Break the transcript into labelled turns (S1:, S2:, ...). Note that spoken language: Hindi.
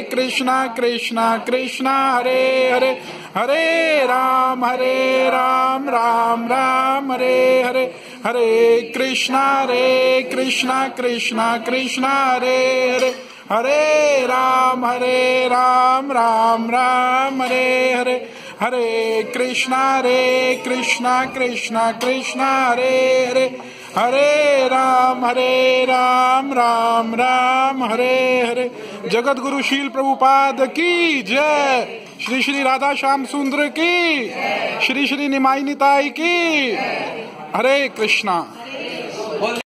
S1: कृष्णा कृष्णा कृष्णा हरे हरे, हरे राम राम राम हरे हरे, हरे कृष्णा कृष्णा कृष्णा हरे हरे, हरे राम राम राम हरे हरे, हरे कृष्णा कृष्णा कृष्णा हरे हरे, हरे राम राम हरे हरे। जगत गुरु शील प्रभुपाद की जय, श्री श्री राधा श्याम सुंदर की, श्री श्री निमाई निताई की। हरे कृष्णा।